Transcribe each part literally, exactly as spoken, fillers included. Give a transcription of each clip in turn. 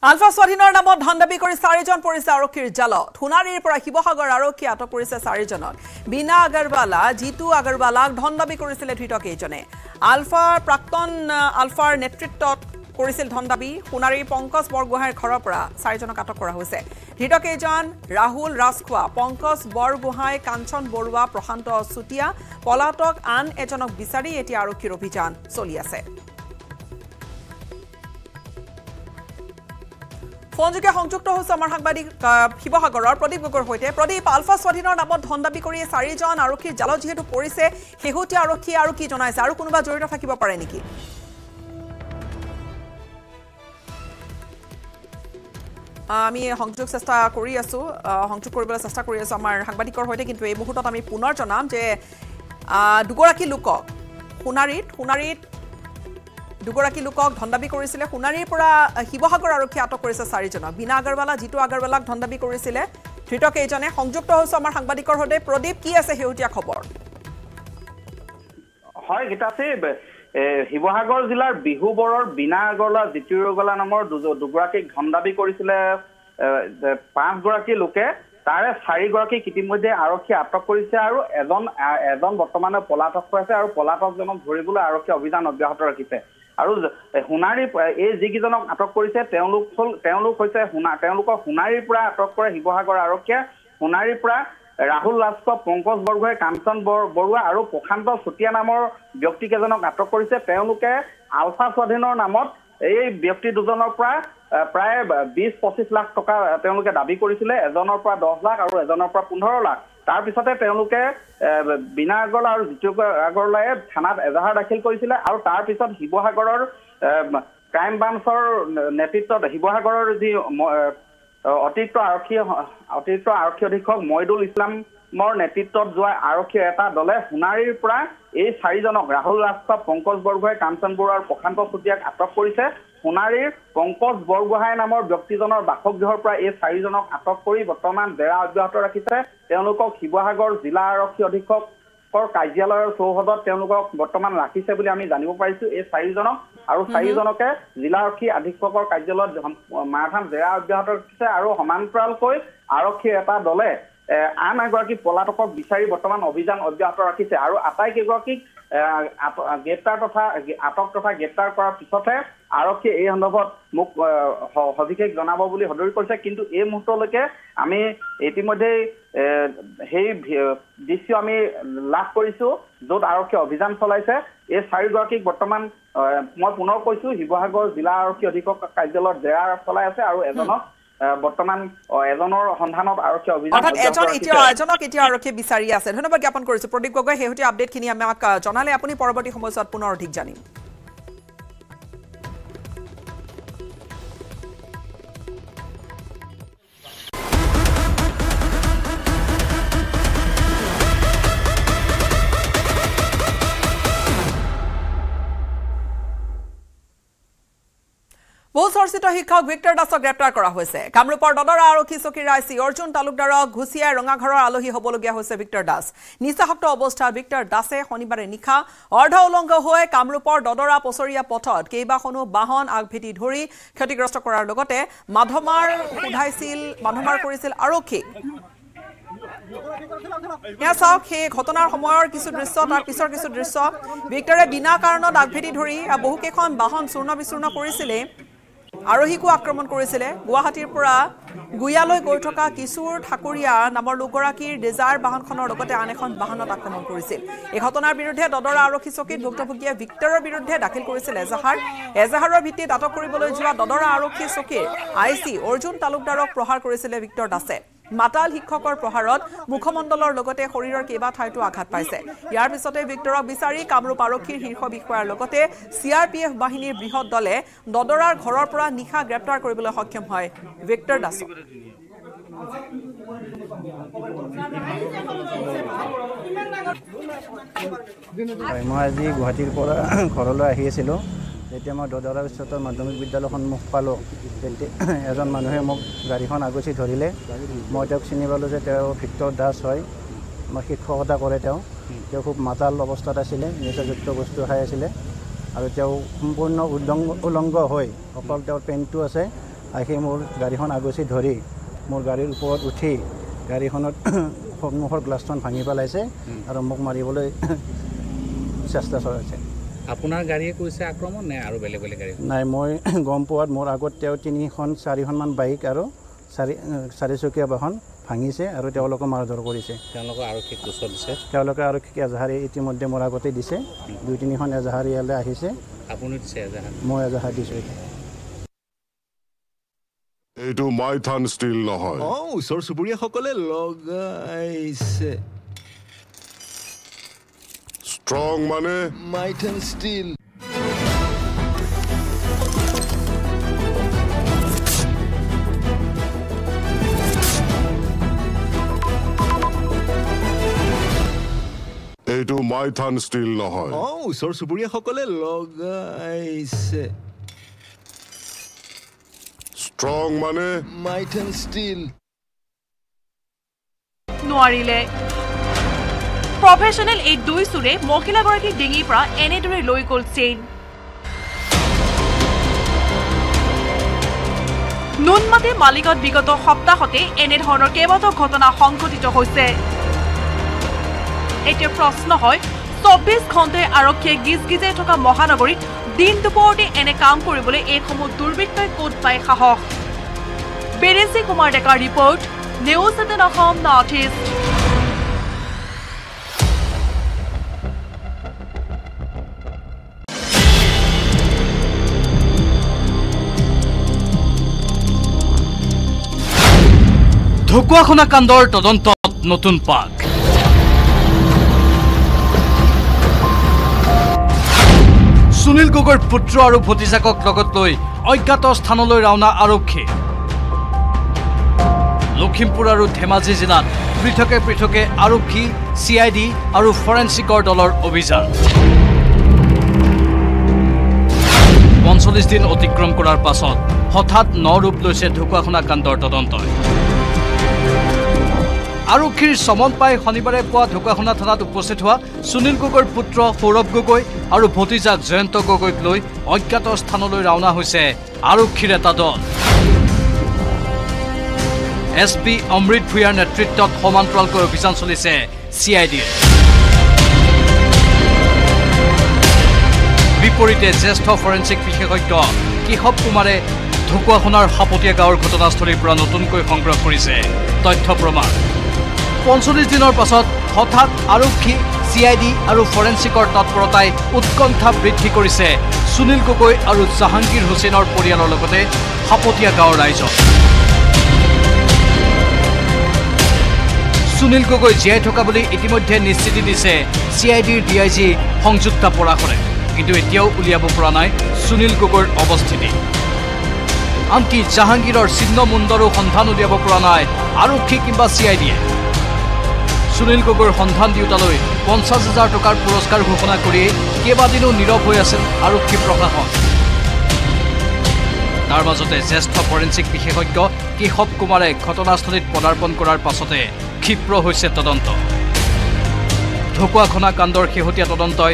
আলফা স্বাধীনৰ নামত ধন দাবী কৰি চাৰিজন পৰিছে আৰক্ষীৰ জালত থুনাৰীৰ পৰা শিৱসাগৰ আৰক্ষী আটক কৰিছে চাৰিজনক বিনা আগৰৱালা জিতু আগৰৱালাক ধন দাবী কৰিছিল ধৃত কেইজনে আলফাৰ প্ৰাক্তন আলফাৰ নেতৃত্বত কৰিছিল ধন দাবী থুনাৰীৰ পংকজ বৰগোহাঁইৰ ঘৰৰ পৰা চাৰিজনক আটক কৰা হৈছে ধৃত কেইজন ৰাহুল ৰাজখোৱা পংকজ বৰগোহাঁই কাঞ্চন বৰুৱা প্ৰশান্ত চুটিয়া পলাতক আন এজনক বিচাৰি এতিয়া আৰক্ষীৰ অভিযান চলি আছে ফোনযোগে সংযুক্ত হৈছে আমাৰ সাংবাদিক শিৱসাগৰৰ প্ৰদীপ গগৈৰ সৈতে প্ৰদীপ আলফা স্বাধীনৰ নামত ধন দাবী কৰি চাৰিজন আৰক্ষীৰ জালত যেহেতু পৰিছে শেহতীয়া আৰক্ষী আৰু কি জনাইছে আৰু কোনোবা জড়িত থাকিব পাৰে নেকি আমি সংযোগ চেষ্টা কৰি আছো সংযোগ কৰিবলৈ চেষ্টা কৰি আছো আমাৰ সাংবাদিকৰ সৈতে কিন্তু এই মুহূৰ্তত আমি পুনৰ জনাম যে দুগৰাকী লোকক সোণাৰীত সোণাৰীত দুগৰাকী লোকক ধন দাবী কৰিছিলে সোণাৰীৰ পৰা শিৱসাগৰ আৰক্ষী আটক কৰিছে চাৰিজনক বিনা আগৰৱালা জিতু আগৰৱালাক ধন দাবী কৰিছিলে ধৃত কেইজনে সংযুক্ত হৈছে আমাৰ সাংবাদিকৰ সৈতে প্ৰদীপ কি আছে শেহতীয়া খবৰ হয় গীতাশ্ৰী শিৱসাগৰ জিলাৰ বিহুবৰৰ বিনা আগৰৱালা জিতু আগৰৱালা নামৰ দুগৰাকীক ধন দাবী কৰিছিলে পাঁচগৰাকী লোকে তাৰে চাৰিগৰাকীক ইতিমধ্যে আৰক্ষী আটক কৰিছে আৰু এজন এজন বৰ্তমানে পলাতক হৈ আছে আৰু পলাতকজনক ধৰিবলৈ আৰক্ষী অভিযান অব্যাহত ৰাখিছে আৰু সোণাৰী এই যিকেইজনক আটক কৰিছে তেওঁলোক হল তেওঁলোক হৈছে সোণা তেওঁলোকক সোণাৰীৰ পৰা আটক কৰে শিৱসাগৰ আৰক্ষীয়ে সোণাৰীৰ পৰা ৰাহুল ৰাজখোৱা পংকজ বৰগোহাঁই কাঞ্চন বৰুৱা আৰু প্ৰশান্ত চুটিয়া নামৰ ব্যক্তিকেইজনক আটক কৰিছে তেওঁলোকে আলফা স্বাধীনৰ নামত এই ব্যক্তি দুজনৰ পৰা প্ৰায় বিশ পঁচিশ লাখ টকা তেওঁলোকে দাবী কৰিছিলে এজনৰ পৰা দহ লাখ আৰু এজনৰ পৰা পোন্ধৰ লাখ তাৰ পিছতে তেওঁলোকে বিনা আগৰৱালা আৰু জিতু আগৰৱালাই থানাত এজাহাৰ দাখিল কৰিছিলে আৰু তাৰ পিছত শিৱসাগৰৰ ক্ৰাইম ব্ৰাঞ্চৰ নেতৃত্বত শিৱসাগৰৰ যি অতিৰিক্ত আৰক্ষী অতিৰিক্ত আৰক্ষী অধীক্ষক মইদুল ইছলামৰ নেতৃত্বত যোৱা আৰক্ষীৰ এটা দলে সোণাৰীৰ পৰা এই চাৰিজনক ৰাহুল ৰাজখোৱা পংকজ বৰগোহাঁই কাঞ্চন বৰুৱা আৰু প্ৰশান্ত চুটিয়াক আটক কৰিছে সোণাৰীৰ পংকজ বৰগোহাঁই নামৰ ব্যক্তিজনৰ বাসগৃহৰ পৰা এই চাৰিজনক আটক কৰি বৰ্তমান জেৰা অব্যাহত ৰাখিছে তেওঁলোকক শিৱসাগৰ জিলা আৰক্ষী অধীক্ষকৰ কাৰ্যালয়ৰ চৌহদত তেওঁলোকক বৰ্তমান ৰাখিছে বুলি আমি জানিব পাৰিছো এই চাৰিজনক আৰু চাৰিজনকে জিলা আৰক্ষী অধীক্ষকৰ কাৰ্যালয়ত মাৰথান জেৰা অব্যাহত ৰাখিছে আৰু সমান্তৰালকৈ আৰক্ষীৰ এটা দলে আন এগৰাকী পলাতকক বিচাৰি বৰ্তমান অভিযান অব্যাহত ৰাখিছে আৰু আটাইকেইগৰাকীক গ্ৰেপ্তাৰ তথা আটক তথা গ্ৰেপ্তাৰ কৰাৰ পিছতহে আৰক্ষীয়ে এই সন্দৰ্ভত মোক সবিশেষ জনাব বুলি সদৰি কৰিছে কিন্তু এই মুহূৰ্তলৈকে আমি ইতিমধ্যে সেই দৃশ্য আমি লাভ কৰিছো য'ত আৰক্ষীয়ে অভিযান চলাইছে এই চাৰিগৰাকীক বৰ্তমান মই পুনৰ কৈছো শিৱসাগৰ জিলা আৰক্ষী অধীক্ষক কাৰ্যালয়ত জেৰা চলাই আছে আৰু এজনক বৰ্তমান এজনৰ সন্ধানত আৰক্ষী অভিযান অৰ্থাৎ এজন এতিয়া এজনক এতিয়া আৰক্ষী বিচাৰি আছে ধন্যবাদ জ্ঞাপন কৰিছো প্ৰদীপ গগৈ শেহতীয়া আপডেটখিনি আমাক জনালে আপুনি পৰৱৰ্তী সময়ত পুনৰ অধিক জানিম বহু চৰ্চিত শিক্ষক ভিক্টৰ দাসক গ্ৰেপ্তাৰ কৰা হৈছে কামৰূপৰ দদৰা আৰক্ষী চকীৰ আইচি অৰ্জুন তালুকদাৰক ঘুচিয়াই ৰঙাঘৰৰ আলহী হ'বলগীয়া হৈছে ভিক্টৰ দাস নিচাসক্ত অৱস্থাত ভিক্টৰ দাসে শনিবাৰে নিশা অৰ্ধ উলংঘ হৈ কামৰূপৰ দদৰা পচৰীয়া পথত কেইবাখনো বাহন আগভেটি ধৰি ক্ষতিগ্ৰস্ত কৰাৰ লগতে মাধমাৰ সোধাইছিল মাধমাৰ কৰিছিল আৰক্ষীক এয়া চাওক সেই ঘটনাৰ সময়ৰ কিছু দৃশ্য তাৰ পিছৰ কিছু দৃশ্য ভিক্টৰে বিনা কাৰণত আগভেটি ধৰি বহুকেইখন বাহন চূৰ্ণ বিচূৰ্ণ কৰিছিলে আৰোহীকো আক্ৰমণ কৰিছিলে গুৱাহাটীৰ পৰা গুয়ালৈ গৈ থকা কিশোৰ ঠাকুৰীয়া নামৰ লোকগৰাকীৰ ডিজাৰ বাহনখনৰ লগতে আন এখন বাহনত আক্ৰমণ কৰিছিল এই ঘটনাৰ বিৰুদ্ধে দদৰা আৰক্ষী চকীত ভুক্তভোগীয়ে ভিক্টৰৰ বিৰুদ্ধে দাখিল কৰিছিল এজাহাৰ এজাহাৰৰ ভিত্তিত আটক কৰিবলৈ যোৱা দদৰা আৰক্ষী চকীৰ আই চি অৰ্জুন তালুকদাৰক প্ৰহাৰ কৰিছিলে ভিক্টৰ দাসে মাতাল শিক্ষকৰ প্ৰহাৰত মুখমণ্ডলৰ লগতে শৰীৰৰ কেইবা ঠাইতো আঘাত পাইছে ইয়াৰ পিছতে ভিক্টৰক বিচাৰি কামৰূপ আৰক্ষীৰ শীৰ্ষ বিষয়াৰ লগতে চি আৰ পি এফ বাহিনীৰ বৃহৎ দলে দদৰাৰ ঘৰৰ পৰা নিশা গ্ৰেপ্তাৰ কৰিবলৈ সক্ষম হয় ভিক্টৰ দাসক মই আজি গুৱাহাটীৰ পৰা ঘৰলৈ আহি আছিলোঁ যেতিয়া মই দদৰা উচ্চতৰ মাধ্যমিক বিদ্যালয়ৰ সন্মুখ পালোঁ তেতিয়া এজন মানুহে মোক গাড়ীখন আগুচি ধৰিলে মই তেওঁক চিনি পালোঁ যে তেওঁ ভিক্টৰ দাস হয় মই শিক্ষকতা কৰে তেওঁ তেওঁ খুব মাতাল অৱস্থাত আছিলে নিচাযুক্ত বস্তু খাই আছিলে আৰু তেওঁ সম্পূৰ্ণ উলংগ উলংগ হৈ অকল তেওঁৰ পেণ্টটো আছে আহি মোৰ গাড়ীখন আগচি ধৰি মোৰ গাড়ীৰ ওপৰত উঠি গাড়ীখনত সন্মুখৰ গ্লাছখন ভাঙি পেলাইছে আৰু মোক মাৰিবলৈ চেষ্টা চলাইছে আপোনাৰ গাড়ীয়ে কৰিছে আক্ৰমণ নে আৰু বেলেগ বেলেগ গাড়ী নাই মই গম পোৱাত মোৰ আগত তেওঁ তিনিখন চাৰিখনমান বাইক আৰু চাৰি চাৰিচকীয়া বাহন ভাঙিছে আৰু তেওঁলোকে মাৰধৰ কৰিছে তেওঁলোকে আৰক্ষীক গোচৰ দিছে তেওঁলোকে আৰক্ষীক এজাহাৰী ইতিমধ্যে মোৰ আগতে দিছে দুই তিনিখন এজাহাৰী ইয়ালৈ আহিছে আপুনি দিছে এজাহাৰ মই এজাহাৰ দিছোঁ এইটো মাইথান ষ্টিল নহয় অ ওচৰ চুবুৰীয়াসকলে লগাইছে ষ্ট্ৰং মানে মাইথান ষ্টিল এইটো মাইথান ষ্টিল নহয় অ ওচৰ চুবুৰীয়াসকলে লগাইছে ষ্ট্ৰং মানে মাইথান ষ্টিল নোৱাৰিলে প্ৰফেশ্যনেল এই দুই চুৰে মহিলাগৰাকীক ডিঙিৰ পৰা এনেদৰে লৈ গ'ল চেইন নুনমাটি মালিকত বিগত সপ্তাহতে এনেধৰণৰ কেইবাটাও ঘটনা সংঘটিত হৈছে এতিয়া প্ৰশ্ন হয় চৌব্বিছ ঘণ্টাই আৰক্ষীয়ে গিজ গিজাই থকা মহানগৰীত দিন দুপৰতে এনে কাম কৰিবলৈ এইসমূহ দুৰ্বৃত্তই ক'ত পায় সাহস বেৰেজী কুমাৰ ডেকাৰ report news eighteen Assam north east Dhakuakhana কাণ্ডৰ তদন্তত নতুন পাক সুনীল গগৈৰ পুত্ৰ আৰু ভতিজাকক লগত লৈ অজ্ঞাত স্থানলৈ ৰাওনা আৰক্ষী লখিমপুৰ আৰু ধেমাজি জিলাত পৃথকে পৃথকে আৰক্ষী চি আই ডি আৰু ফৰেনচিকৰ দলৰ অভিযান পঞ্চল্লিছ দিন অতিক্ৰম কৰাৰ পাছত হঠাৎ ন ৰূপ লৈছে ঢকুৱাখনা কাণ্ডৰ তদন্তই আৰক্ষীৰ সমন পাই শনিবাৰে পুৱা ঢকুৱাখনা থানাত উপস্থিত হোৱা সুনীল গগৈৰ পুত্ৰ সৌৰভ গগৈ আৰু ভতিজাক জয়ন্ত গগৈক লৈ অজ্ঞাত স্থানলৈ ৰাওনা হৈছে আৰক্ষীৰ এটা দল এছ পি অমৃত ভূঞাৰ নেতৃত্বত সমান্তৰালকৈ অভিযান চলিছে চি আই ডিৰ বিপৰীতে জ্যেষ্ঠ ফৰেনচিক বিশেষজ্ঞ কেশৱ কুমাৰে ঢকুৱাখনাৰ সাপতীয়া গাঁৱৰ ঘটনাস্থলীৰ পৰা নতুনকৈ সংগ্ৰহ কৰিছে তথ্য প্ৰমাণ পঞ্চল্লিছ দিনৰ পাছত হঠাৎ আৰক্ষী চি আই ডি আৰু ফৰেনচিকৰ তৎপৰতাই উৎকণ্ঠা বৃদ্ধি কৰিছে সুনীল গগৈ আৰু জাহাংগীৰ হুছেইনৰ পৰিয়ালৰ লগতে সাপতীয়া গাঁৱৰ ৰাইজক সুনীল গগৈ জীয়াই থকা বুলি ইতিমধ্যে নিশ্চিতি দিছে C I D D I G Sanjukta পৰাশৰে কিন্তু এতিয়াও উলিয়াব পৰা নাই সুনীল গগৈৰ অৱস্থিতি আনকি জাহাংগীৰৰ চিহ্ন মুণ্ডৰো সন্ধান উলিয়াব পৰা নাই আৰক্ষী কিংবা চি আই ডিয়ে সুনীল গগৈৰ সন্ধান দিওঁতালৈ পঞ্চাছ হাজাৰ টকাৰ পুৰস্কাৰ ঘোষণা কৰি কেইবাদিনো নীৰৱ হৈ আছিল আৰক্ষী প্ৰশাসন তাৰ মাজতে জ্যেষ্ঠ ফৰেনচিক বিশেষজ্ঞ কেশৱ কুমাৰে ঘটনাস্থলীত পদাৰ্পণ কৰাৰ পাছতে ক্ষিপ্ৰ হৈছে তদন্ত ঢকুৱাখনা কাণ্ডৰ শেহতীয়া তদন্তই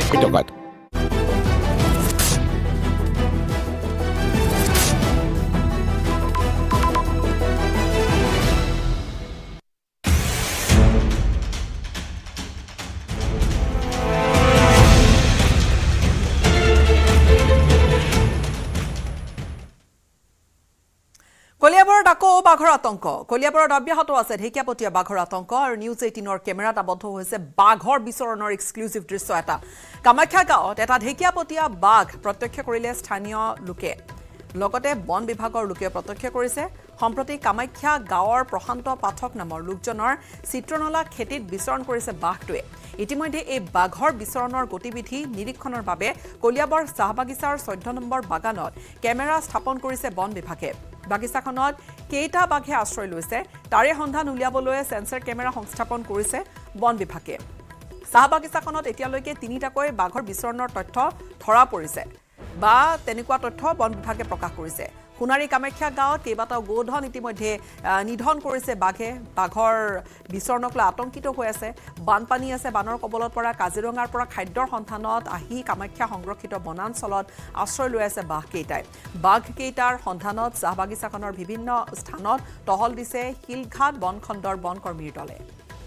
কলিয়াবৰত আকৌ বাঘৰ আতংক কলিয়াবৰত অব্যাহত আছে ঢেকিয়াপতীয়া বাঘৰ আতংক আৰু নিউজ এইটিনৰ কেমেৰাত আবদ্ধ হৈছে বাঘৰ বিচৰণৰ এক্সক্লুচিভ দৃশ্য এটা কামাখ্যা গাঁৱত এটা ঢেকিয়াপতীয়া বাঘ প্ৰত্যক্ষ কৰিলে স্থানীয় লোকে লগতে বন বিভাগৰ লোকে প্ৰত্যক্ষ কৰিছে সম্প্ৰতি কামাখ্যা গাঁৱৰ প্ৰশান্ত পাঠক নামৰ লোকজনৰ চিত্ৰনলা খেতিত বিচৰণ কৰিছে বাঘটোৱে ইতিমধ্যে এই বাঘৰ বিচৰণৰ গতিবিধি নিৰীক্ষণৰ বাবে কলিয়াবৰ চাহবাগিচাৰ চৈধ্য নম্বৰ বাগানত কেমেৰা স্থাপন কৰিছে বন বিভাগে বাগিচাখনত কেইটা বাঘে আশ্ৰয় লৈছে তাৰে সন্ধান উলিয়াবলৈ সেন্সৰ কেমেৰা সংস্থাপন কৰিছে বন বিভাগে চাহবাগিচাখনত এতিয়ালৈকে তিনিটাকৈ বাঘৰ বিচৰণৰ তথ্য ধৰা পৰিছে বা তেনেকুৱা তথ্য বন বিভাগে প্ৰকাশ কৰিছে সোণাৰী কামাখ্যা গাঁৱত কেইবাটাও গোধন ইতিমধ্যে নিধন কৰিছে বাঘে বাঘৰ বিচৰণক লৈ আতংকিত হৈ আছে বানপানী আছে বানৰ কবলত পৰা কাজিৰঙাৰ পৰা খাদ্যৰ সন্ধানত আহি কামাখ্যা সংৰক্ষিত বনাঞ্চলত আশ্ৰয় লৈ আছে বাঘকেইটাই বাঘকেইটাৰ সন্ধানত চাহ বাগিচাখনৰ বিভিন্ন স্থানত টহল দিছে শিলঘাট বনখণ্ডৰ বনকৰ্মীৰ দলে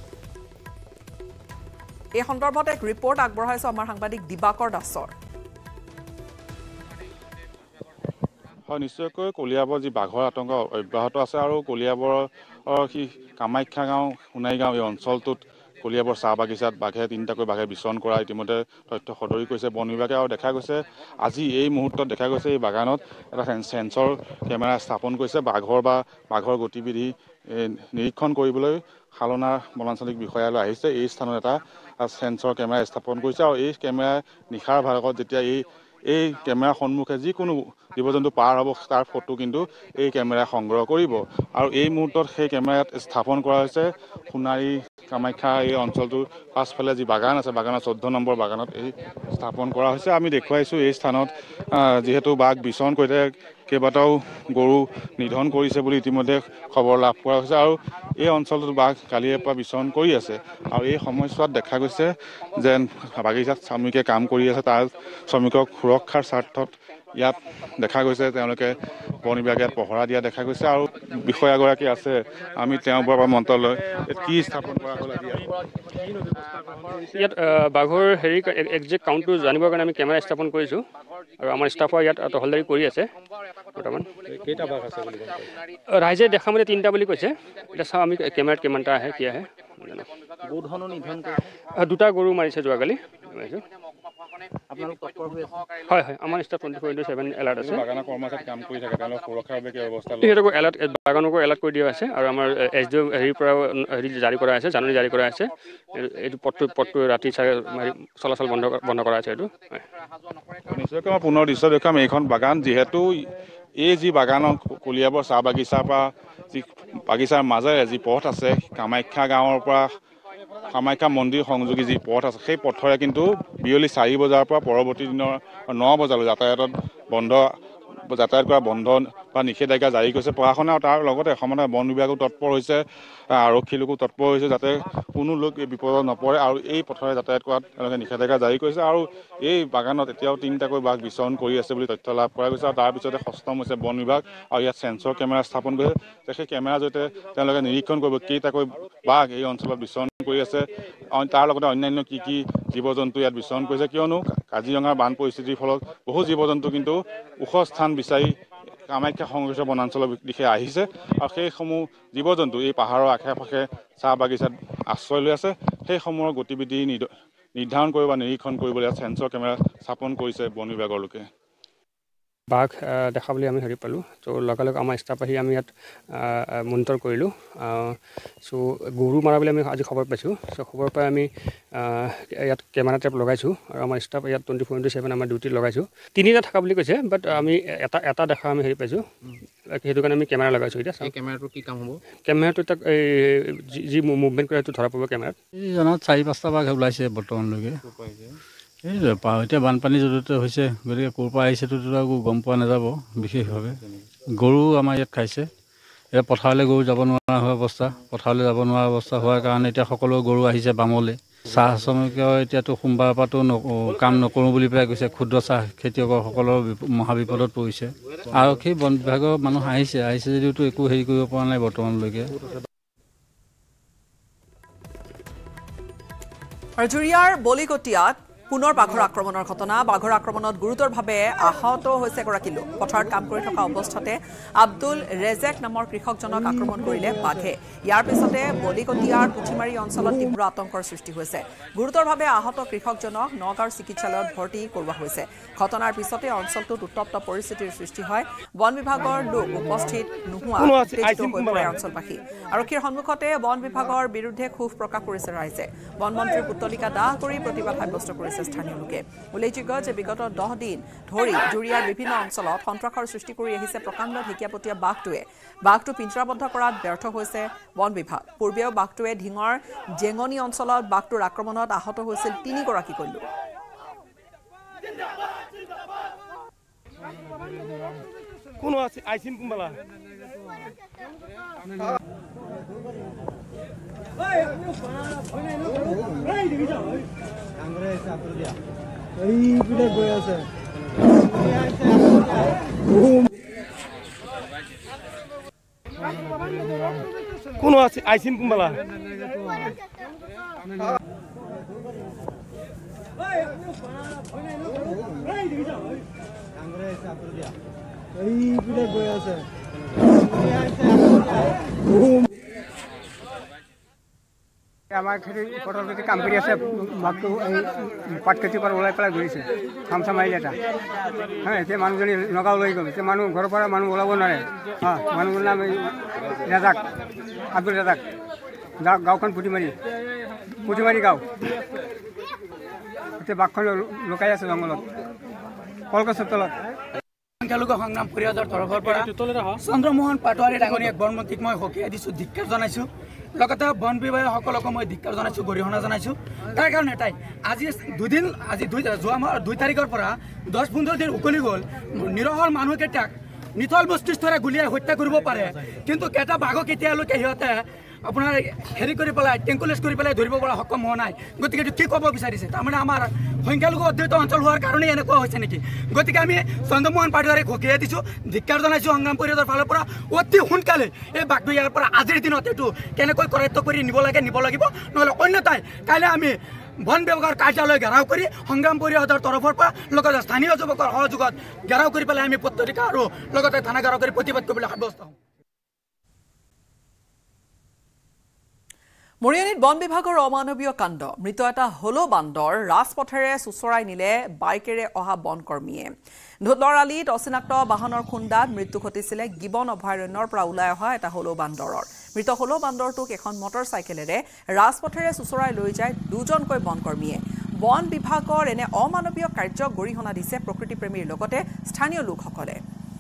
এই সন্দৰ্ভত এক ৰিপৰ্ট আগবঢ়াইছে আমাৰ সাংবাদিক দিবাকৰ দাসৰ হয় নিশ্চয়কৈ কলিয়াবৰ যি বাঘৰ আতংক অব্যাহত আছে আৰু কলিয়াবৰৰ কামাখ্যা গাঁও সোণাৰী গাঁও এই অঞ্চলটোত কলিয়াবৰ চাহ বাগিচাত বাঘে তিনিটাকৈ বাঘে বিচৰণ কৰা ইতিমধ্যে তথ্য সদৰি কৰিছে বন বিভাগে আৰু দেখা গৈছে আজি এই মুহূৰ্তত দেখা গৈছে এই বাগানত এটা সেন্সৰ কেমেৰা স্থাপন কৰিছে বাঘৰ বা বাঘৰ গতিবিধি নিৰীক্ষণ কৰিবলৈ খালনা বনাঞ্চলিক বিষয়ালৈ আহিছে এই স্থানত এটা সেন্সৰ কেমেৰা স্থাপন কৰিছে আৰু এই কেমেৰা নিশাৰ ভাগত যেতিয়া এই এই কেমেৰাৰ সন্মুখে যিকোনো জীৱ জন্তু পাৰ হ'ব তাৰ ফটো কিন্তু এই কেমেৰাই সংগ্ৰহ কৰিব আৰু এই মুহূৰ্তত সেই কেমেৰাত স্থাপন কৰা হৈছে সোণাৰী কামাখ্যা এই অঞ্চলটোৰ পাছফালে যি বাগান আছে বাগানৰ চৈধ্য নম্বৰ বাগানত এই স্থাপন কৰা হৈছে আমি দেখুৱাইছোঁ এই স্থানত যিহেতু বাঘ বিচৰণ কৰিছে কেইবাটাও গৰু নিধন কৰিছে বুলি ইতিমধ্যে খবৰ লাভ কৰা হৈছে আৰু এই অঞ্চলটোত বাঘ কালিৰে পৰা বিচৰণ কৰি আছে আৰু এই সময়ছোৱাত দেখা গৈছে যে বাগিচাত শ্ৰমিকে কাম কৰি আছে তাৰ শ্ৰমিকক সুৰক্ষাৰ স্বাৰ্থত ইয়াত দেখা গৈছে তেওঁলোকে বন বিভাগে পহৰা দিয়া দেখা গৈছে আৰু বিষয়াগৰাকী আছে আমি তেওঁৰ পৰা মন্ত্ৰালয় কি স্থাপন কৰা হ'ল ইয়াত বাঘৰ হেৰি একজেক্ট কাউণ্টটো জানিবৰ কাৰণে আমি কেমেৰা স্থাপন কৰিছোঁ আৰু আমাৰ ষ্টাফৰ ইয়াত টহলদাৰী কৰি আছে বৰ্তমান কেইটা বাঘ আছে বুলি ৰাইজে দেখা মতে তিনিটা বুলি কৈছে এতিয়া চাওঁ আমি কেমেৰাত কিমানটা আহে কি আহে গোধনো নিধন দুটা গৰু মাৰিছে যোৱাকালি মাৰিছোঁ হয় হয় আমাৰ staff twenty four into seven alert আছে বাগানৰ কৰ্মচাৰীত কাম কৰি থাকে তেওঁলোকৰ সুৰক্ষাৰ বাবে কি ব্যৱস্থা সিহঁতকো এলাৰ্ট বাগানকো এলাৰ্ট কৰি দিয়া আছে আৰু আমাৰ এছ ডি অ' হেৰিৰ পৰা হেৰি জাৰি কৰা আছে জাননী জাৰি কৰা আছে এইটো পথটো পথটো ৰাতি চাগে চলাচল বন্ধ বন্ধ কৰা আছে এইটো নিশ্চয়কৈ মই পুনৰ দৃশ্য দেখুৱাম এইখন বাগান যিহেতু এই যি বাগানৰ কলিয়াবৰ চাহ বাগিচাৰ পৰা যি বাগিচাৰ মাজেৰে যি পথ আছে কামাখ্যা গাঁৱৰ পৰা কামাখ্যা মন্দিৰ সংযোগী যি পথ আছে সেই পথৰে কিন্তু বিয়লি চাৰি বজাৰ পৰা পৰৱৰ্তী দিনৰ ন বজালৈ যাতায়াতত বন্ধ যাতায়াত কৰা বন্ধ বা নিষেধাজ্ঞা জাৰি কৰিছে প্ৰশাসনে আৰু তাৰ লগতে সমানে বন বিভাগো তৎপৰ হৈছে আৰক্ষী লোকো তৎপৰ হৈছে যাতে কোনো লোক এই বিপদত নপৰে আৰু এই পথৰে যাতায়াত কৰাত তেওঁলোকে নিষেধাজ্ঞা জাৰি কৰিছে আৰু এই বাগানত এতিয়াও তিনিটাকৈ বাঘ বিচৰণ কৰি আছে বুলি তথ্য লাভ কৰা গৈছে আৰু তাৰ পিছতে সষ্টম হৈছে বন বিভাগ আৰু ইয়াত চেন্সৰ কেমেৰা স্থাপন কৰিছে সেই কেমেৰাৰ জৰিয়তে তেওঁলোকে নিৰীক্ষণ কৰিব কেইটাকৈ বাঘ এই অঞ্চলত বিচৰণ কৰি আছে তাৰ লগতে অন্যান্য কি কি জীৱ জন্তু ইয়াত বিচৰণ কৰিছে কিয়নো কাজিৰঙাৰ বান পৰিস্থিতিৰ ফলত বহু জীৱ জন্তু কিন্তু ওখ স্থান বিচাৰি কামাখ্যা সংৰক্ষিত বনাঞ্চলৰ দিশে আহিছে আৰু সেইসমূহ জীৱ জন্তু এই পাহাৰৰ আশে পাশে চাহ বাগিচাত আশ্ৰয় লৈ আছে সেইসমূহৰ গতিবিধি নিৰ্ধাৰণ কৰিব বা নিৰীক্ষণ কৰিবলৈ ইয়াত চেন্সৰ কেমেৰা স্থাপন কৰিছে বন বিভাগৰ লোকে বাঘ দেখা বুলি আমি হেৰি পালোঁ ত' লগালগ আমাৰ ষ্টাফ আহি আমি ইয়াত মনিটৰ কৰিলোঁ চ' গৰু মাৰা বুলি আমি আজি খবৰ পাইছোঁ চ' খবৰ পাই আমি ইয়াত কেমেৰা ট্ৰেপ লগাইছোঁ আৰু আমাৰ ষ্টাফ ইয়াত টুৱেণ্টি ফ'ৰ ইণ্টু ছেভেন আমাৰ ডিউটি লগাইছোঁ তিনিটা থকা বুলি কৈছে বাট আমি এটা এটা দেখা আমি হেৰি পাইছোঁ সেইটো কাৰণে আমি কেমেৰা লগাইছোঁ এতিয়া কেমেৰাটো কি কাম হ'ব কেমেৰাটো তাক এই যি মুভমেণ্ট কৰে সেইটো ধৰা পৰিব কেমেৰাত এই জনাত চাৰি পাঁচটা বাঘ ওলাইছে বৰ্তমানলৈকে এই এতিয়া বানপানী য'তে হৈছে গতিকে ক'ৰ পৰা আহিছেতো একো গম পোৱা নাযাব বিশেষভাৱে গৰু আমাৰ ইয়াত খাইছে এতিয়া পথাৰলৈ গৰু যাব নোৱাৰা হোৱা অৱস্থা পথাৰলৈ যাব নোৱাৰা অৱস্থা হোৱাৰ কাৰণে এতিয়া সকলো গৰু আহিছে বামলৈ চাহ শ্ৰমিকৰ এতিয়াতো সোমবাৰৰ পৰাতো কাম নকৰোঁ বুলি পেলাই কৈছে ক্ষুদ্ৰ চাহ খেতিয়কসকলৰ মহাবিপদত পৰিছে আৰক্ষী বন বিভাগৰ মানুহ আহিছে আহিছে যদিওতো একো হেৰি কৰিব পৰা নাই বৰ্তমানলৈকে জুৰিয়াৰ বলিকটীয়াত পুনৰ বাঘৰ আক্ৰমণৰ ঘটনা বাঘৰ আক্ৰমণত গুৰুতৰভাৱে আহত হৈছে এগৰাকী লোক পথাৰত কাম কৰি থকা অৱস্থাতে আব্দুল ৰেজেক নামৰ কৃষকজনক আক্ৰমণ কৰিলে বাঘে ইয়াৰ পিছতে বলিকটীয়াৰ পুঠিমাৰী অঞ্চলত তীব্ৰ আতংকৰ সৃষ্টি হৈছে গুৰুতৰভাৱে আহত কৃষকজনক নগাঁৱৰ চিকিৎসালয়ত ভৰ্তি কৰোৱা হৈছে ঘটনাৰ পিছতে অঞ্চলটোত উত্তপ্ত পৰিস্থিতিৰ সৃষ্টি হয় বন বিভাগৰ লোক উপস্থিত নোহোৱা উত্তেজিত হৈ পৰে অঞ্চলবাসী আৰক্ষীৰ সন্মুখতে বন বিভাগৰ বিৰুদ্ধে ক্ষোভ প্ৰকাশ কৰিছে ৰাইজে বনমন্ত্ৰীৰ পুতলিকা দাহ কৰি প্ৰতিবাদ সাব্যস্ত কৰিছে স্থানীয় লোকে উল্লেখযোগ্য যে বিগত দহ দিন ধৰি জুৰিয়াৰ বিভিন্ন অঞ্চলত সন্ত্ৰাসৰ সৃষ্টি কৰি আহিছে প্ৰকাণ্ড ঢেকীয়াপতীয়া বাঘটোৱে বাঘটো পিঞ্জৰাবদ্ধ কৰাত ব্যৰ্থ হৈছে বন বিভাগ পূৰ্বেও বাঘটোৱে ঢিঙৰ জেঙনি অঞ্চলত বাঘটোৰ আক্ৰমণত আহত হৈছিল তিনিগৰাকীকৈ লোক কোনো আছে আইছিন কোনবালা কোনো আছে আইছিন কোনবালা আমাৰ খেতি পটল খেতি কাম কৰি আছে মাকটো এই পাত খেতিৰ পৰা ওলাই পেলাই ধৰিছে খামচা মাৰি এটা হা এতিয়া মানুহজনী নগাঁও লৈ গ'ল এতিয়া মানুহ ঘৰৰ পৰা মানুহ ওলাব নোৱাৰে হা মানুহজনৰ নাম ৰাজাক আব্দুল ৰাজাক গাঁওখন পুটিমাৰি পুটিমাৰি গাঁও এতিয়া বাঘখন লুকাই আছে জংঘলত কলগছৰ তলত সংখ্যালঘু সংগ্ৰাম পৰিষদৰ তৰফৰ পৰা চন্দ্ৰমোহন পাটোৱাৰী ডাঙৰীয়াক বনমন্ত্ৰীক মই সকীয়াই দিছোঁ ধিক্কাৰ জনাইছোঁ লগতে বন বিভাগীয় সকলকো মই ধিক্কাৰ জনাইছোঁ গৰিহণা জনাইছোঁ তাৰ কাৰণে তাই আজি দুদিন আজি দুই যোৱা মাহৰ দুই তাৰিখৰ পৰা দহ পোন্ধৰ দিন উকলি গ'ল নিৰহৰ মানুহকেইটাক নিথল বস্তুস্থৰে গুলিয়াই হত্যা কৰিব পাৰে কিন্তু কেইটা বাঘক এতিয়ালৈকে সিহঁতে আপোনাৰ হেৰি কৰি পেলাই টেংকুলেছ কৰি পেলাই ধৰিব পৰা সক্ষম হোৱা নাই গতিকে এইটো কি ক'ব বিচাৰিছে তাৰমানে আমাৰ সংখ্যালঘু অধ্যুষিত অঞ্চল হোৱাৰ কাৰণে এনেকুৱা হৈছে নেকি গতিকে আমি চন্দ্ৰমোহন পাটোৱাৰীক সকীয়াই দিছোঁ ধিক্কাৰ জনাইছোঁ সংগ্ৰাম পৰিষদৰ ফালৰ পৰা অতি সোনকালে এই বাঘটো ইয়াৰ পৰা আজিৰ দিনত এইটো কেনেকৈ কৰায়ত্ব কৰি নিব লাগে নিব লাগিব নহ'লে অন্যথাই কাইলৈ আমি বন বিভাগৰ কাৰ্যালয় ঘেৰাও কৰি সংগ্ৰাম পৰিষদৰ তৰফৰ পৰা লগতে স্থানীয় যুৱকৰ সহযোগত ঘেৰাও কৰি পেলাই আমি পত্ৰিকা আৰু লগতে থানা ঘেৰাও কৰি প্ৰতিবাদ কৰিবলৈ সাব্যস্ত হ'ম মৰিয়নীত বন বিভাগৰ অমানৱীয় কাণ্ড মৃত এটা হলো বান্দৰ ৰাজপথেৰে চুচৰাই নিলে বাইকেৰে অহা বনকৰ্মীয়ে ধুলৰালিত অচিনাক্ত বাহনৰ খুন্দাত মৃত্যু ঘটিছিলে গিবন অভয়াৰণ্যৰ পৰা ওলাই অহা এটা হলো বান্দৰৰ মৃত হলো বান্দৰটোক এখন মটৰ চাইকেলেৰে ৰাজপথেৰে চুচৰাই লৈ যায় দুজনকৈ বনকৰ্মীয়ে বন বিভাগৰ এনে অমানৱীয় কাৰ্যক গৰিহণা দিছে প্ৰকৃতিপ্ৰেমীৰ লগতে স্থানীয় লোকসকলে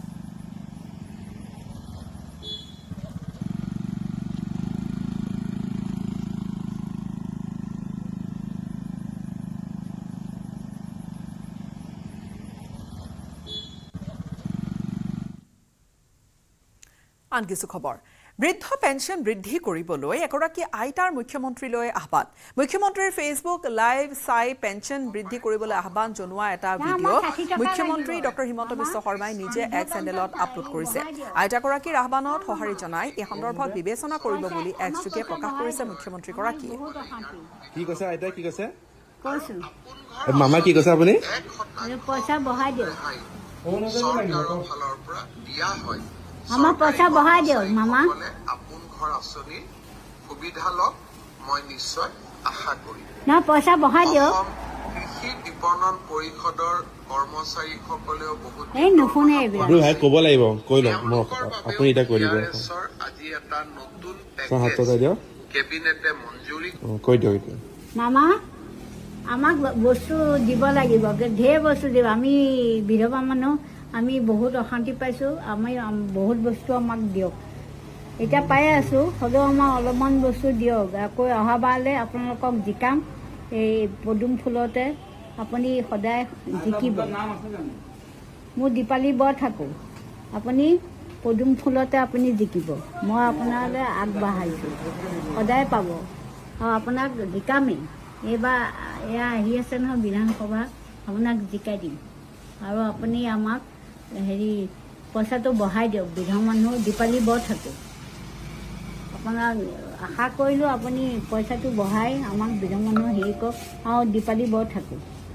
আন কিছু খবৰ বৃদ্ধ পেঞ্চন বৃদ্ধি কৰিবলৈ এগৰাকী আইতাৰ মুখ্যমন্ত্ৰীলৈ আহ্বান মুখ্যমন্ত্ৰীৰ ফেচবুক লাইভ চাই পেঞ্চন বৃদ্ধি কৰিবলৈ আহ্বান জনোৱা এটা ভিডিঅ' মুখ্যমন্ত্ৰী ডক্টৰ হিমন্ত বিশ্ব শৰ্মাই নিজে এক্স হেণ্ডেলত আপলোড কৰিছে আইতাগৰাকীৰ আহ্বানত সঁহাৰি জনাই এই সন্দৰ্ভত বিবেচনা কৰিব বুলি এক্স যোগে প্ৰকাশ কৰিছে মুখ্যমন্ত্ৰীগৰাকীয়ে কি কৈছে আইতা কি কৈছে কৈছো মামা কি কৈছে আপুনি পইচা বঢ়াই দিয়ক চৰকাৰৰ ফালৰ পৰা দিয়া হয় মামা পইচা বঢ়াই দিয়ক মামা আপোন ঘৰ আঁচনি সুবিধা লওক মই নিশ্চয় আশা কৰিম না পইচা বঢ়াই দিয়ক কৃষি বিপণন পৰিষদৰ কৰ্মচাৰীসকলেও বহুত এই নুশুনে এইবিলাক ভাই ক'ব লাগিব কৈ লওক মই আপুনি এটা কৈ দিব আজি এটা নতুন পেকেজ কেবিনেটে মঞ্জুৰি কৈ দিয়ক মামা আমাক বস্তু দিব লাগিব ঢেৰ বস্তু দিব আমি বিধৱা মানুহ আমি বহুত অশান্তি পাইছোঁ আমি বহুত বস্তু আমাক দিয়ক এতিয়া পাই আছোঁ হ'লেও আমাক অলপমান বস্তু দিয়ক আকৌ অহাবাৰলৈ আপোনালোকক জিকাম এই পদুম ফুলতে আপুনি সদায় জিকিব মোৰ দীপালী বৰ থাকোঁ আপুনি পদুম ফুলতে আপুনি জিকিব মই আপোনালৈ আগবঢ়াইছোঁ সদায় পাব আৰু আপোনাক জিকামেই এইবাৰ এয়া আহি আছে নহয় বিধানসভা আপোনাক জিকাই দিম আৰু আপুনি আমাক হেৰি পইচাটো বঢ়াই দিয়ক বিধৱা মানুহ দীপালী বৰ থাকোঁ আপোনাক আশা কৰিলোঁ আপুনি পইচাটো বঢ়াই আমাক বিধৱা মানুহ হেৰি কৰক আৰু দীপালী বৰ থাকোঁ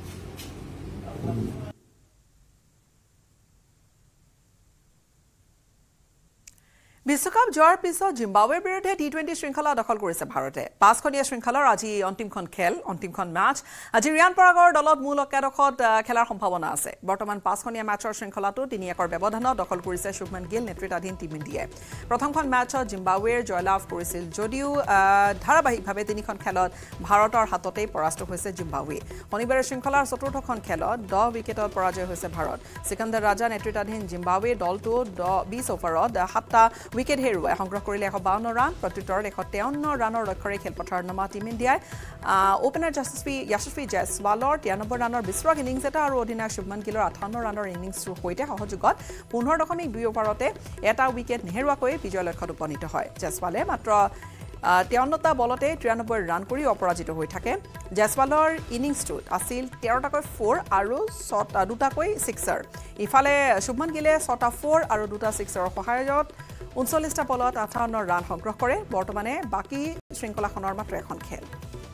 বিশ্বকাপ জয়ৰ পিছত জিম্বাবৱেৰ বিৰুদ্ধে টি টুৱেণ্টি শৃংখলা দখল কৰিছে ভাৰতে পাঁচখনীয়া শৃংখলাৰ আজি অন্তিমখন খেল অন্তিমখন মেচ আজি ৰিয়ান পৰাগৰ দলত মূল একাদশত খেলাৰ সম্ভাৱনা আছে বৰ্তমান পাঁচখনীয়া মেচৰ শৃংখলাটো তিনি একৰ ব্যৱধানত দখল কৰিছে শুভমান গিল নেতৃত্বাধীন টীম ইণ্ডিয়াই প্ৰথমখন মেচত জিম্বাবৱেৰ জয়লাভ কৰিছিল যদিও ধাৰাবাহিকভাৱে তিনিখন খেলত ভাৰতৰ হাততেই পৰাস্ত হৈছে জিম্বাবৱে শনিবাৰে শৃংখলাৰ চতুৰ্থখন খেলত দহ উইকেটত পৰাজয় হৈছে ভাৰত সিকান্দাৰ ৰাজা নেতৃত্বাধীন জিম্বাবৱে দলটো বিশ অভাৰত সাতটা উইকেট হেৰুৱাই নেহেৰুৱে সংগ্ৰহ কৰিলে এশ বাৱন্ন ৰান প্ৰত্যুত্তৰত এশ তেৱন্ন ৰানৰ লক্ষ্যৰে খেলপথাৰত নমা টিম ইণ্ডিয়াই অপেনাৰ যশস্বী যশস্বী জয়ছৱালৰ তিৰানব্বৈ ৰানৰ বিস্ফোৰক ইনিংছ এটা আৰু অধিনায়ক শুভমান গিলৰ আঠাৱন্ন ৰানৰ ইনিংছটোৰ সৈতে সহযোগত পোন্ধৰ দশমিক দুই অভাৰতে এটা উইকেট নেহেৰুৱাকৈ বিজয় লক্ষ্যত উপনীত হয় জয়ছৱালে মাত্ৰ তেৱন্নটা বলতে তিৰানব্বৈ ৰান কৰি অপৰাজিত হৈ থাকে জয়ছৱালৰ ইনিংছটোত আছিল তেৰটাকৈ ফ'ৰ আৰু ছটা দুটাকৈ ছিক্সাৰ ইফালে শুভমান গিলে ছটা ফ'ৰ আৰু দুটা ছিক্সাৰৰ সহায়ত ঊনচল্লিছটা বলত আঠাৱন্ন ৰান সংগ্ৰহ কৰে বৰ্তমানে বাকী শৃংখলাখনৰ মাত্ৰ এখন খেল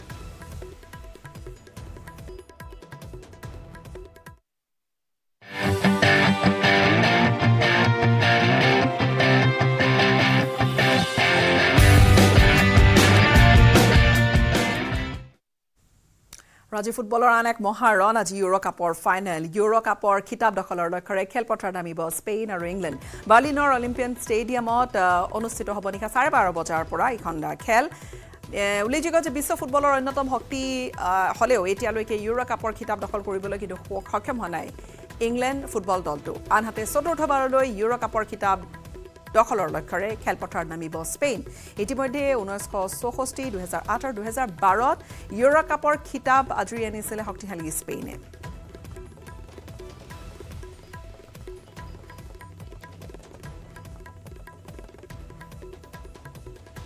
ৰাজ্য ফুটবলৰ আন এক মহাৰণ আজি ইউৰো কাপৰ ফাইনেল ইউৰো কাপৰ খিতাপ দখলৰ লক্ষ্যৰে খেলপথাৰত নামিব স্পেইন আৰু ইংলেণ্ড বাৰ্লিনৰ অলিম্পিয়ান ষ্টেডিয়ামত অনুষ্ঠিত হ'ব নিশা চাৰে বাৰ বজাৰ পৰা এইখন খেল উল্লেখযোগ্য যে বিশ্ব ফুটবলৰ অন্যতম শক্তি হ'লেও এতিয়ালৈকে ইউৰো কাপৰ খিতাপ দখল কৰিবলৈ কিন্তু সক্ষম হোৱা নাই ইংলেণ্ড ফুটবল দলটো আনহাতে চতুৰ্থবাৰলৈ ইউৰো কাপৰ খিতাপ দখলৰ লক্ষ্যৰে খেলপথাৰত নামিব স্পেইন ইতিমধ্যে ঊনৈছশ চৌষষ্ঠি দুহেজাৰ আঠ আৰু দুহেজাৰ বাৰত ইউৰো কাপৰ খিতাপ আজৰি আনিছিলে শক্তিশালী স্পেইনে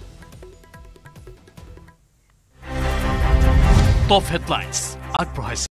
টপ হেডলাইন্স আগবঢ়াইছে